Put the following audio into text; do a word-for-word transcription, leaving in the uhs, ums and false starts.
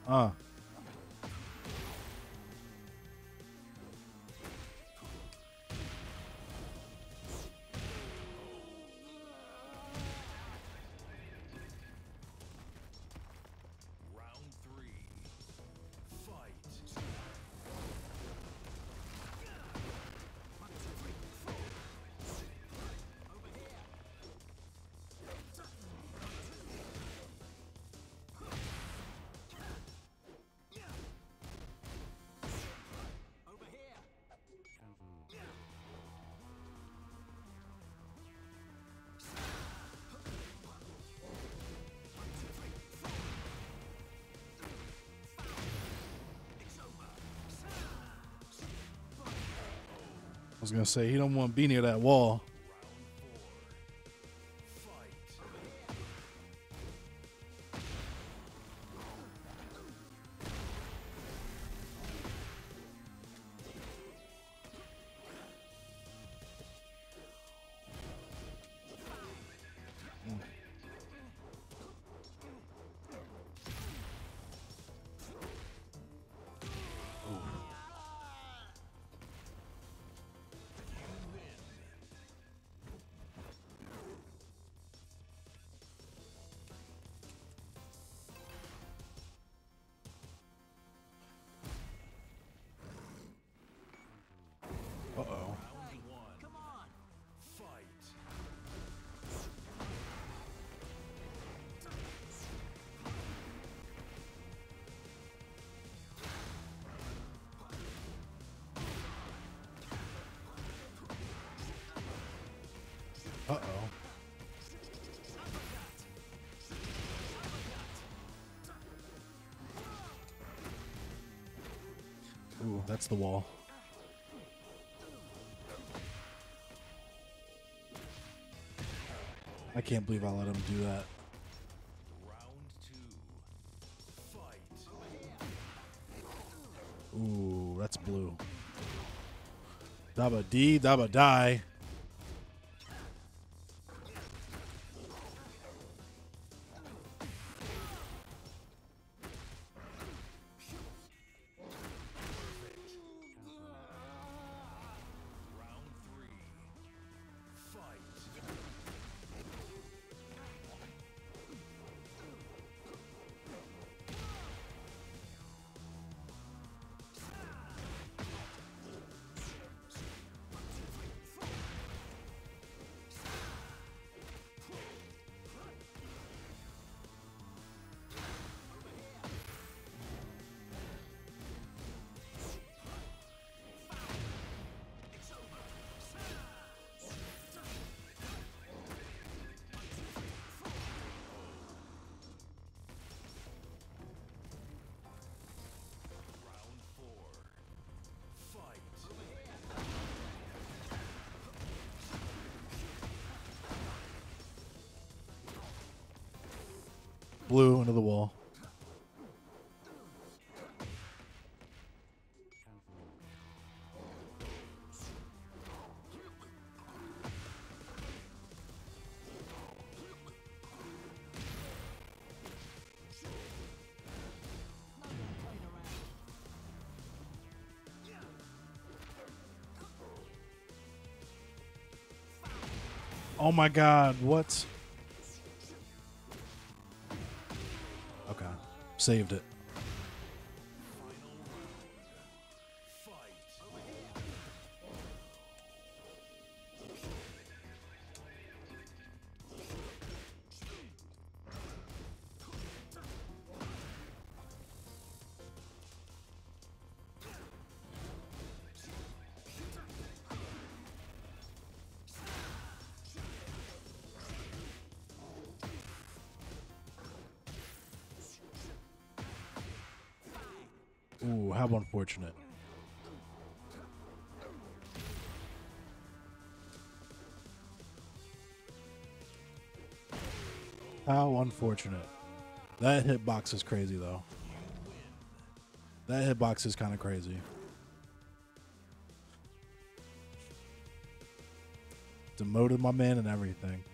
Uh. I was gonna say he don't want to be near that wall. Uh-oh. Uh-oh. Ooh, that's the wall. I can't believe I let him do that. Ooh, that's blue. Daba D, Daba die. Blue into the wall. Oh my god, what? Okay, saved it. Ooh, how unfortunate. How unfortunate. That hitbox is crazy, though. That hitbox is kind of crazy. Demoted my man and everything.